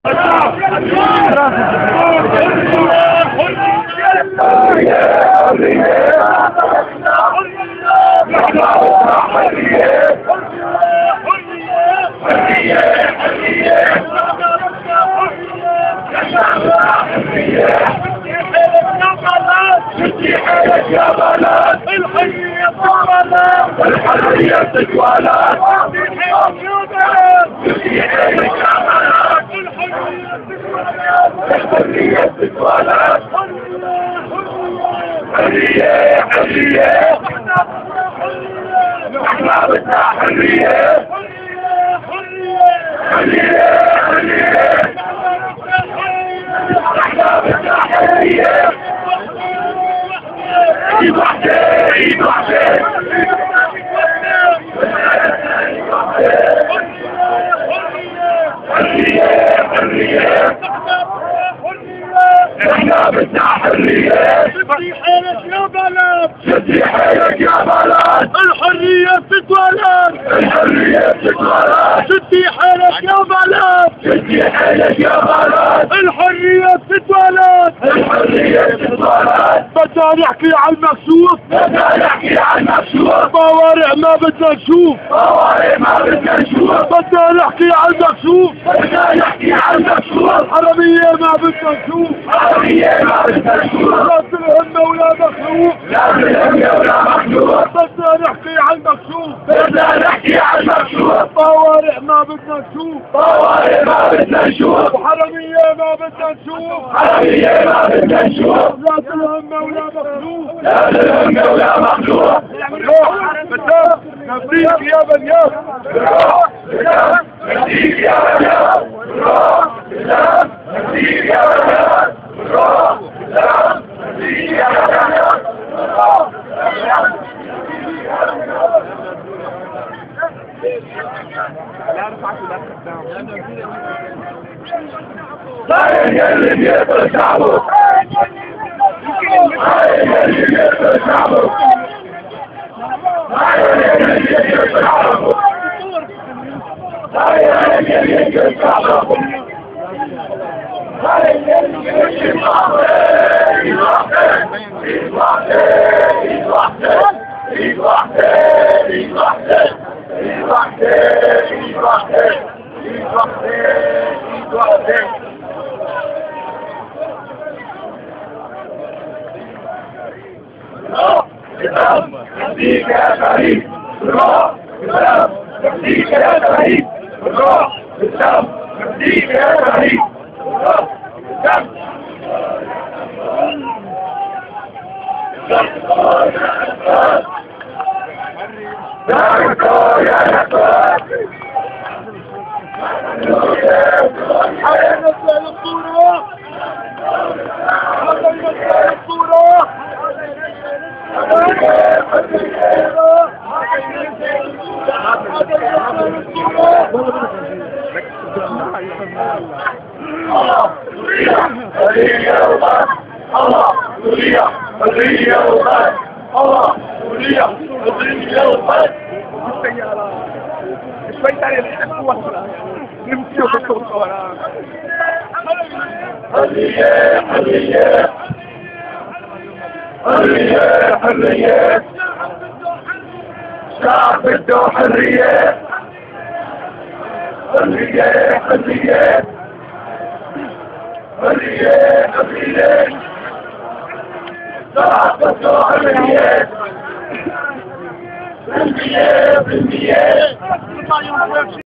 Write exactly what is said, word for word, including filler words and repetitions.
الحرية تتولد الحرية تتولد حرية حرية احنا بدنا حرية حرية حرية احنا بدنا حرية ايد واحدة ايد واحدة حرية حرية احنا بدنا حرية شدي حيلك يا بلد شدي حيلك يا بلد الحرية بتتولد الحرية بتتولد شدي حيلك يا بلد شدي حيلك يا بلد الحرية بتتولد الحرية بتتولد بدنا نحكي عن المكشوف بدنا نحكي عن المكشوف طوارئ ما بدنا نشوف طوارئ ما بدنا نشوف بدنا نحكي عن المكشوف بدنا نحكي عن المكشوف حرامية ما بدنا نشوف حرامية ما بدنا نشوف لا بالهمة ولا مخلوق لا بالهمة ولا مخلوق بدنا نحكي عن المكشوف بدنا نحكي عن المكشوف طوارئ ما بدنا نشوف طوارئ ما بدنا نشوف وحرامية ما بدنا نشوف حرامية ما بدنا نشوف لا بالهمة ولا مخلوق لا بالهمة ولا مخلوق روح بدنا نفديك يا بنيان روح بدنا نفديك يا بنيان روح بدنا نفديك يا بنيان روح بدنا نفديك يا بنيان روح صاير يلي بيقتل شعبه صاير يلي بيقتل شعبه صاير يلي بيقتل شعبه صاير يلي بيقتل شعبه صاير يلي بيقتل شعبه ايد واحدة ايد واحدة ايد واحدة ايد واحدة ايد واحدة ايد واحدة ايد واحدة ايد واحدة ايد واحدة روح بدم نفديك يا شهيد روح بدم نفديك يا شهيد روح بدم نفديك يا شهيد روح بدم داركو يا نكوات حتى نطلع للصورة حتى نطلع للصورة الله سوريا حرية وطن الله سوريا حرية وطن شوي تاني الحكوة نمشيو بالصوت حرية حرية حرية حرية شعب بده حرية حرية حرية حرية حرية شعب بده حرية بالمية بالمية